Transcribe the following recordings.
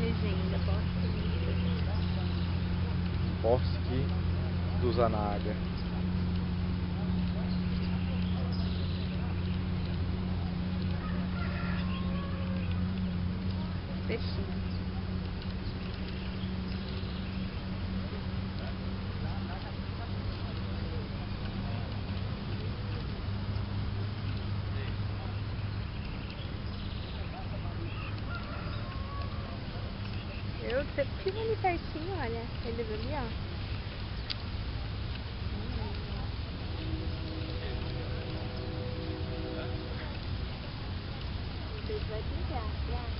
legenda, Bosque do Zanaga. Peixinho. Eu sempre tive ali pertinho, olha, eles ali, ó. Vocês vão brincar,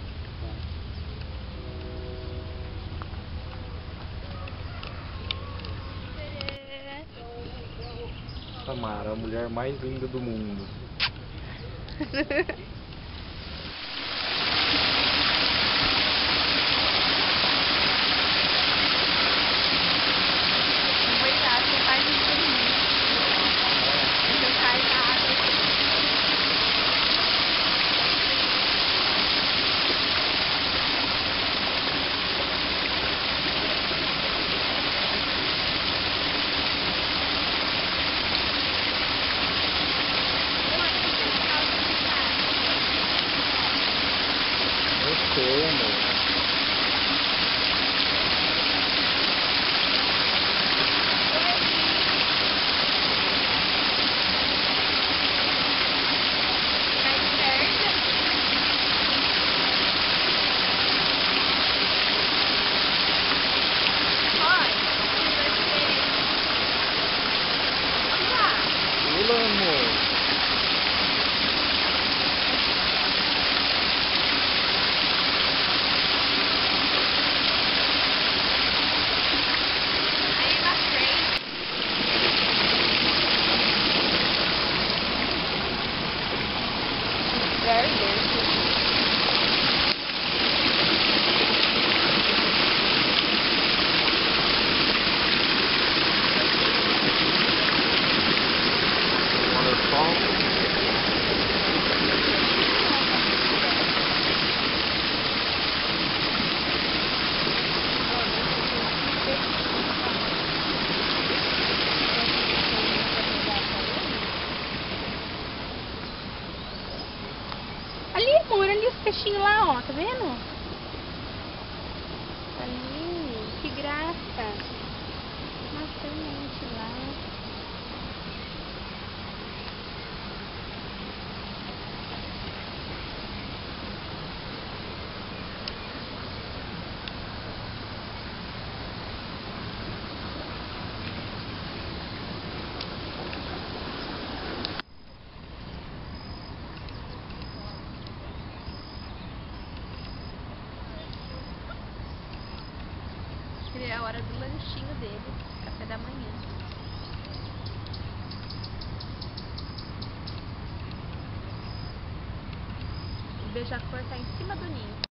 Samara, a mulher mais linda do mundo. Ali, amor, ali os peixinhos lá, ó, tá vendo? Ali, que graça. Nossa, tem gente lá. É a hora do lanchinho dele, café da manhã. O beija-flor tá em cima do ninho.